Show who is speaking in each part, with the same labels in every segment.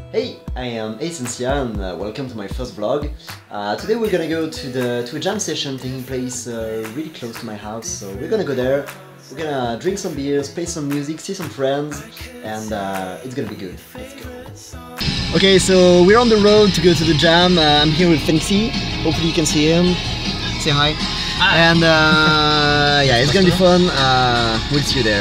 Speaker 1: Hey, I am Eisensia and welcome to my first vlog. Today we're gonna go to a jam session taking place really close to my house, so we're gonna go there, we're gonna drink some beers, play some music, see some friends, and it's gonna be good. Let's go. Okay, so we're on the road to go to the jam. I'm here with Fancy, hopefully you can see him. Say hi. Hi. And yeah, it's gonna be fun. We'll see you there.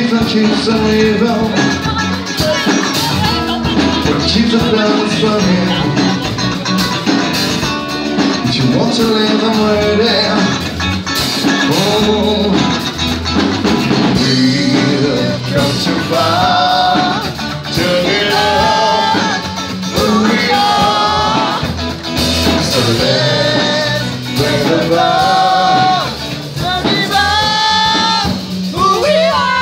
Speaker 2: keeps on evil. It keeps on flowers for him. If you want to live, I'm waiting. Oh, we've come too far to give up who we are. So let's bring the bar. Don't give up who we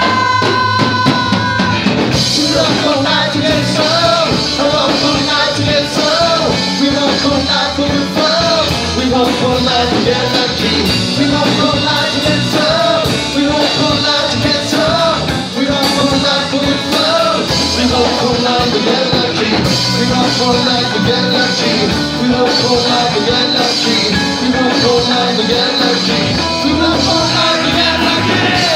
Speaker 2: are. We love all night to get so. I love all night to get so. We love all night for the fun. We love all night to get lucky. We love all night to get so. We love all night to get so. We love all night for the fun. We love all night to get lucky. We love all night to get lucky. We love all night to get lucky. We love all night to get lucky. We love all night to get lucky.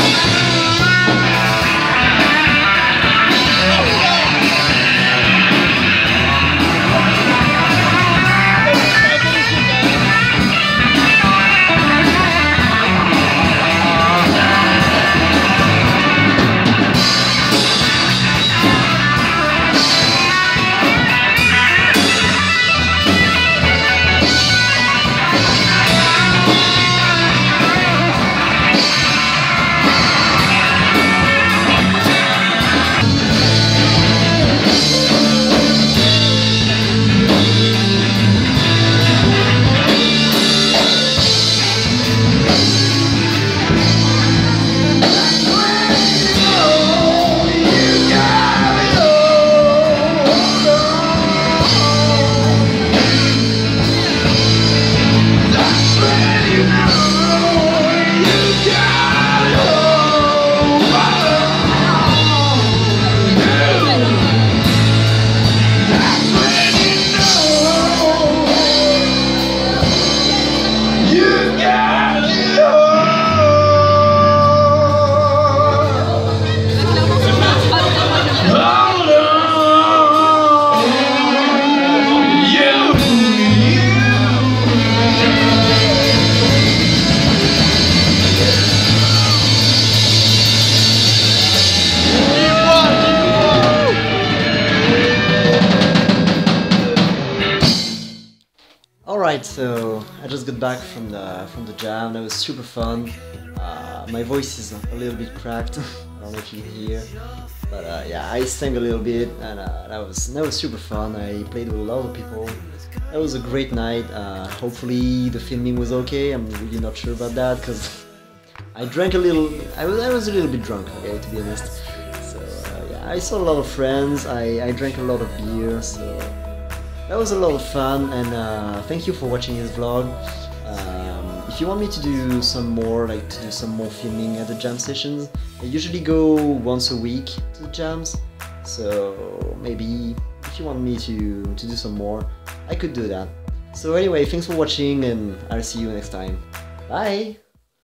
Speaker 1: Alright, so I just got back from the jam. That was super fun. My voice is a little bit cracked. I don't know if you can hear, but yeah, I sang a little bit, and that was super fun. I played with a lot of people. That was a great night. Hopefully the filming was okay. I'm really not sure about that because I drank a little. I was a little bit drunk, okay, to be honest. So yeah, I saw a lot of friends. I drank a lot of beer. So that was a lot of fun, and thank you for watching this vlog. If you want me to do some more, like to do some more filming at the jam sessions, I usually go once a week to the jams. So maybe if you want me to do some more, I could do that. So anyway, thanks for watching, and I'll see you next time. Bye!